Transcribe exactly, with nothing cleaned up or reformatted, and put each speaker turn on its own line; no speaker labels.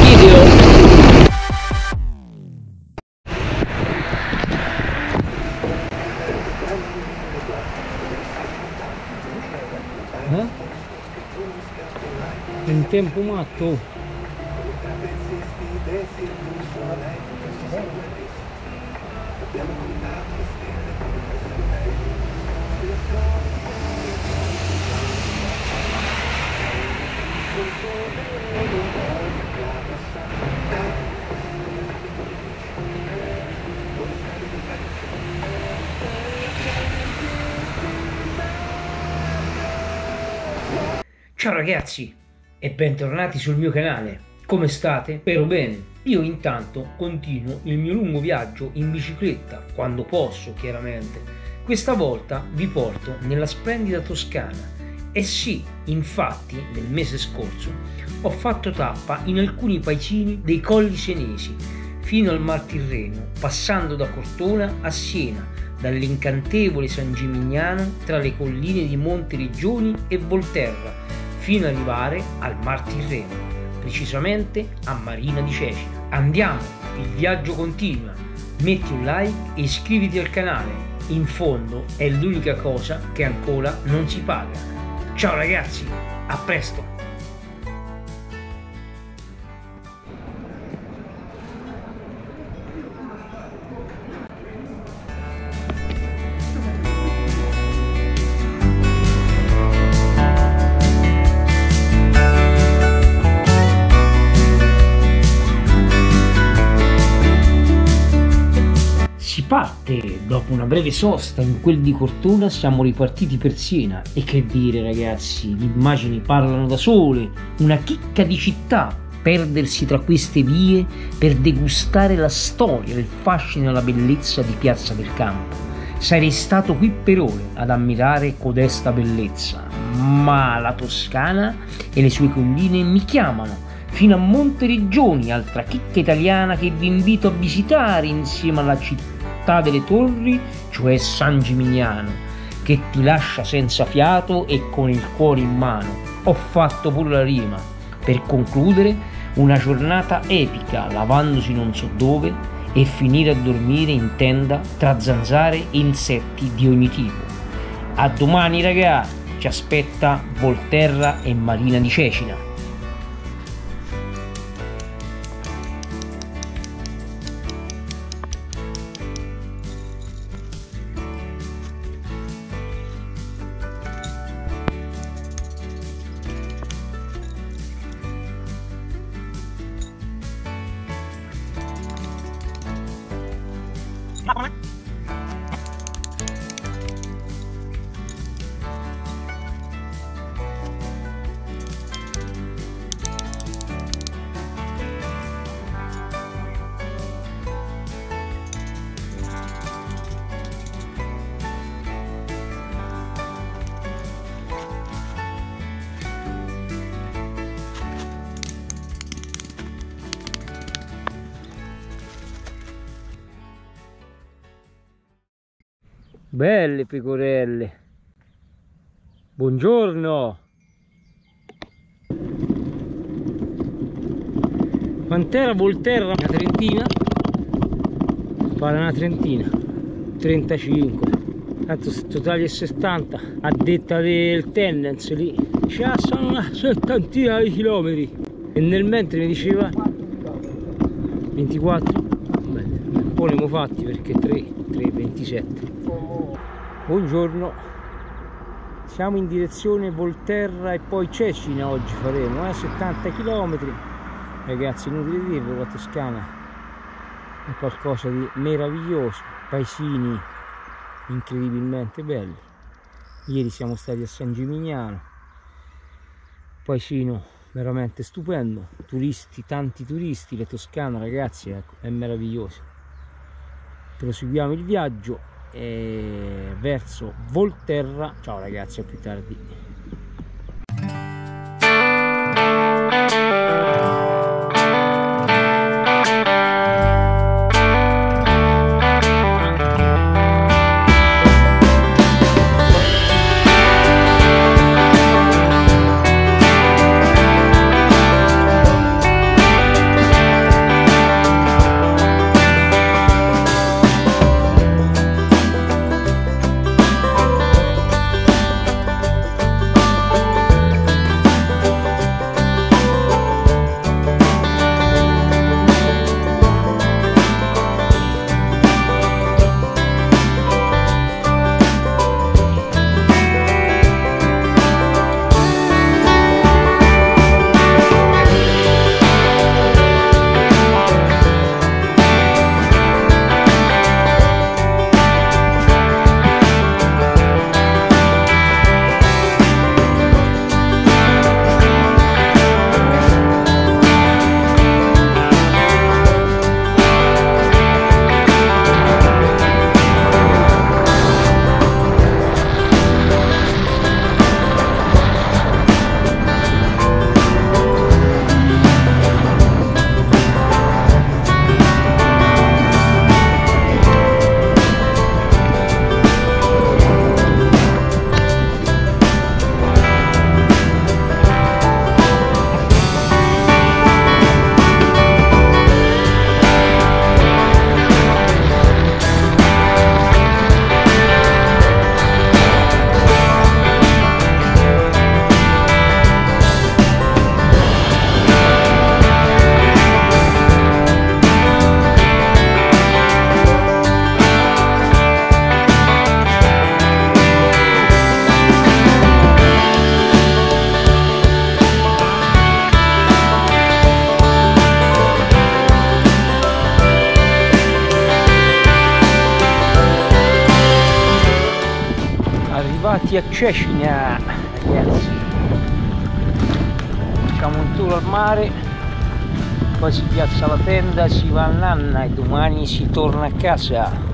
video. Eh? In tempo matto. Ciao ragazzi e bentornati sul mio canale. Come state? Spero bene. Io intanto continuo il mio lungo viaggio in bicicletta, quando posso chiaramente. Questa volta vi porto nella splendida Toscana. E sì, infatti nel mese scorso ho fatto tappa in alcuni paesini dei Colli Senesi fino al Mar Tirreno, passando da Cortona a Siena, dall'incantevole San Gimignano tra le colline di Monteriggioni e Volterra, fino ad arrivare al Mar Tirreno, precisamente a Marina di Cecina. Andiamo, il viaggio continua. Metti un like e iscriviti al canale. In fondo è l'unica cosa che ancora non si paga. Ciao ragazzi, a presto! Si parte, dopo una breve sosta in quel di Cortona siamo ripartiti per Siena e che dire ragazzi, le immagini parlano da sole, una chicca di città, perdersi tra queste vie per degustare la storia, il fascino e la bellezza di Piazza del Campo. Sarei stato qui per ore ad ammirare codesta bellezza, ma la Toscana e le sue colline mi chiamano fino a Monteriggioni, altra chicca italiana che vi invito a visitare insieme alla città delle torri, cioè San Gimignano, che ti lascia senza fiato e con il cuore in mano. Ho fatto pure la rima. Per concludere, una giornata epica lavandosi non so dove e finire a dormire in tenda tra zanzare e insetti di ogni tipo. A domani ragazzi, ci aspetta Volterra e Marina di Cecina. Belle pecorelle, buongiorno. Quant'era Volterra? Una trentina? Pare una trentina, trentacinque. Tanto se totali è settanta, a detta del tendenza lì, cioè sono una settantina di chilometri. E nel mentre mi diceva ventiquattro. Beh, un po' ne abbiamo fatti perché tre, tre, ventisette. Buongiorno, siamo in direzione Volterra e poi Cecina oggi faremo, eh? settanta chilometri. Ragazzi, inutile dirvelo, la Toscana è qualcosa di meraviglioso, paesini incredibilmente belli. Ieri siamo stati a San Gimignano, paesino veramente stupendo, turisti, tanti turisti, la Toscana ragazzi ecco, è meravigliosa. Proseguiamo il viaggio e verso Volterra. Ciao ragazzi, a più tardi. benvenuti a Cecina, ragazzi. Facciamo un tour al mare, poi si piazza la tenda, si va a Nanna e domani si torna a casa.